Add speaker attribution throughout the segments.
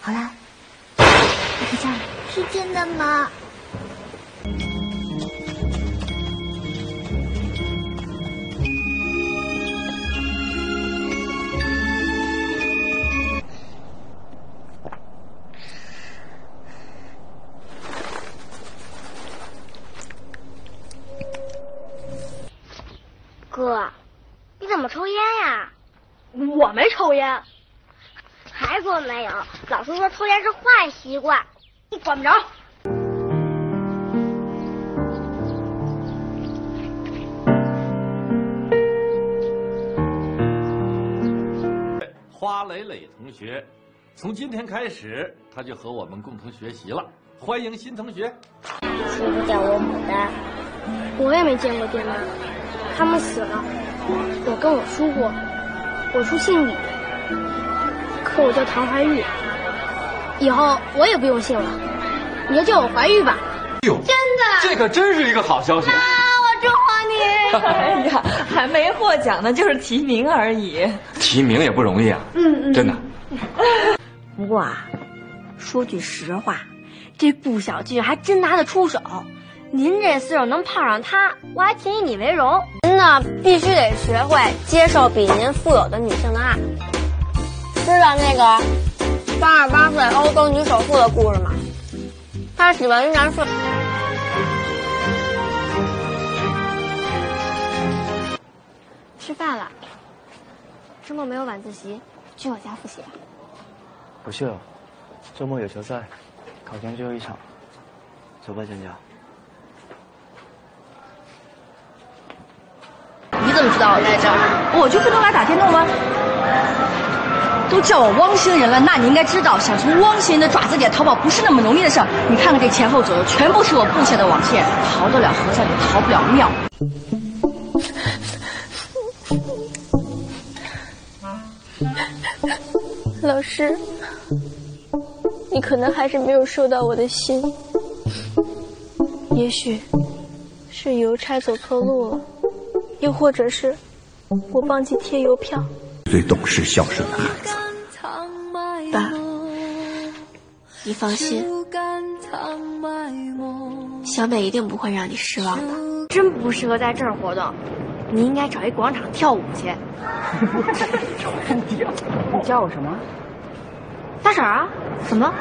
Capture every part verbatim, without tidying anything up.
Speaker 1: 好啦，我睡觉了。
Speaker 2: 是真的吗？
Speaker 3: 哥，你怎么抽烟呀？
Speaker 4: 我没抽烟。
Speaker 3: 还说没有？老师说抽烟是坏习惯。
Speaker 4: 你管不着。
Speaker 5: 花蕾蕾同学，从今天开始，他就和我们共同学习了。欢迎新同学。
Speaker 3: 叔叔叫我牡丹。
Speaker 4: 我也没见过爹妈，他们死了。我跟我叔过，我叔姓李，可我叫唐怀玉。以后我也不用姓了，你就叫我怀玉吧。
Speaker 5: 哎呦，真的，这可真是一个好消息！
Speaker 4: 妈，我祝贺你！
Speaker 6: 哎呀，还没获奖呢，就是提名而已。
Speaker 7: 提名也不容易啊，
Speaker 4: 嗯嗯，
Speaker 7: 真的。
Speaker 1: 不过啊，说句实话，这顾小俊还真拿得出手。您这岁数能碰上他，我还挺以你为荣。您呢，必须得学会接受比您富有的女性的爱。知道那个八十八岁欧洲女首富的故事吗？她喜欢一男士。吃饭了。周末没有晚自习，去我家复习吧。
Speaker 8: 不去了，周末有球赛，考前最后一场。走吧，佳佳。
Speaker 6: 你怎么知道我在这儿？我就不能来打电动吗？都叫我汪星人了，那你应该知道，想从汪星人的爪子里逃跑不是那么容易的事儿。你看看这前后左右，全部是我布下的网线，逃得了和尚也逃不了庙。
Speaker 4: 老师，你可能还是没有收到我的信，也许是邮差走错路了，又或者是我忘记贴邮票。
Speaker 9: 最懂事孝顺的孩子。
Speaker 4: 爸，你放心，小美一定不会让你失望的。
Speaker 1: 真不适合在这儿活动，你应该找一广场跳舞去。
Speaker 6: 你叫我什么？
Speaker 1: 大婶啊？怎么？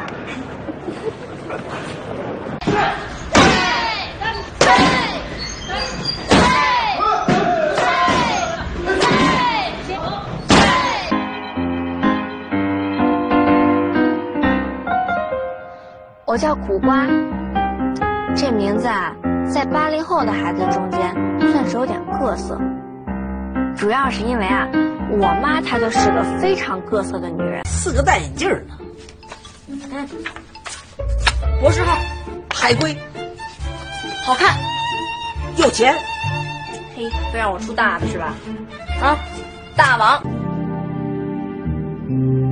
Speaker 1: 我叫苦瓜，这名字啊，在八零后的孩子中间算是有点各色。主要是因为啊，我妈她就是个非常各色的女人。
Speaker 10: 四个戴眼镜呢。
Speaker 1: 嗯，
Speaker 10: 博士号，海归，好看，有钱。
Speaker 1: 嘿，非让我出大的是吧？啊，大王。